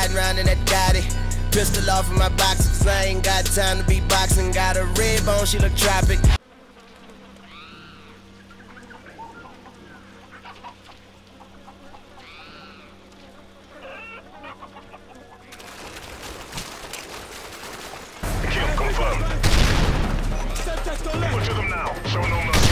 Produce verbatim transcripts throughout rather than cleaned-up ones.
riding around in that daddy. Pistol off of my box, cause I ain't got time to be boxing. Got a red bone, she look tropic. Kill confirmed. Over to them now. Show no mercy.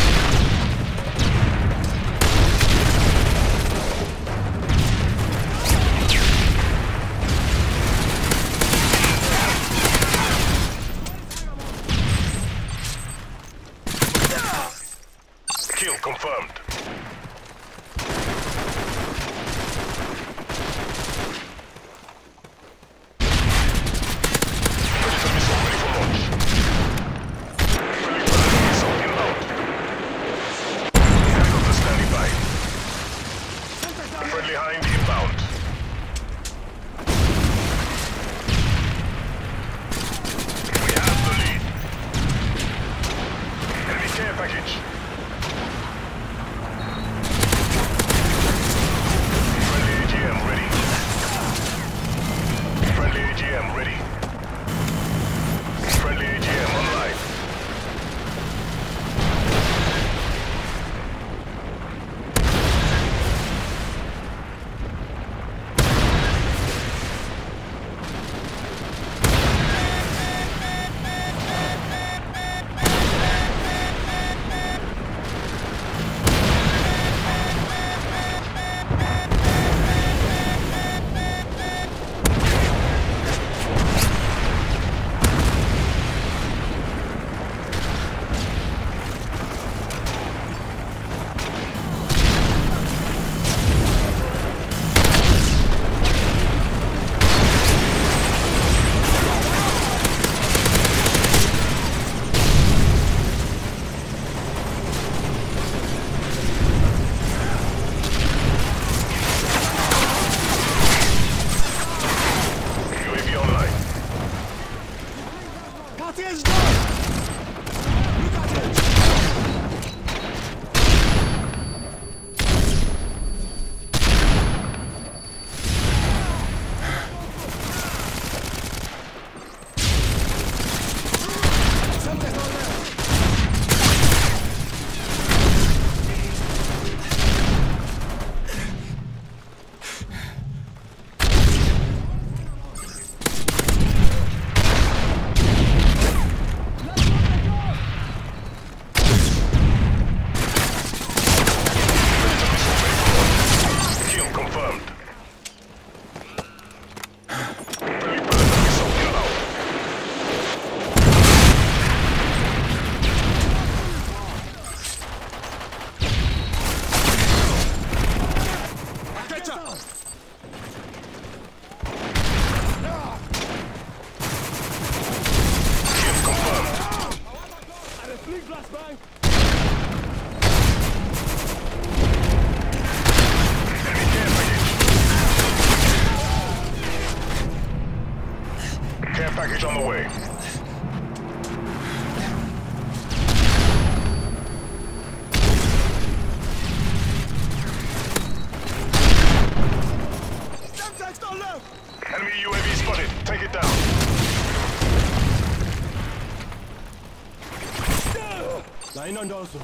Kill confirmed. Predator missile ready for launch. Friendly Predator missile inbound. Helicopter standing by. Friendly Hind inbound. We have the lead. Enemy care package. Friendly A G M ready. Friendly A G M ready. Friendly A G M online. Care package on the way. Enemy U A V spotted. Take it down. Line on Dawson.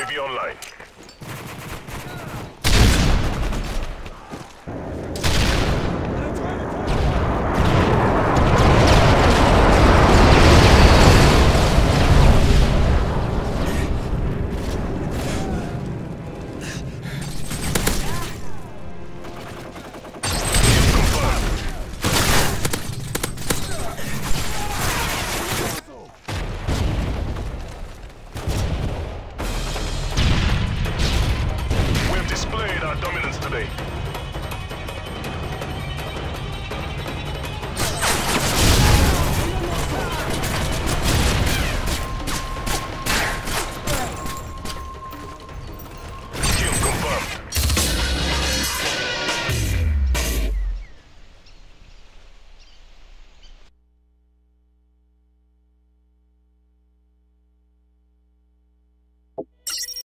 U A V online.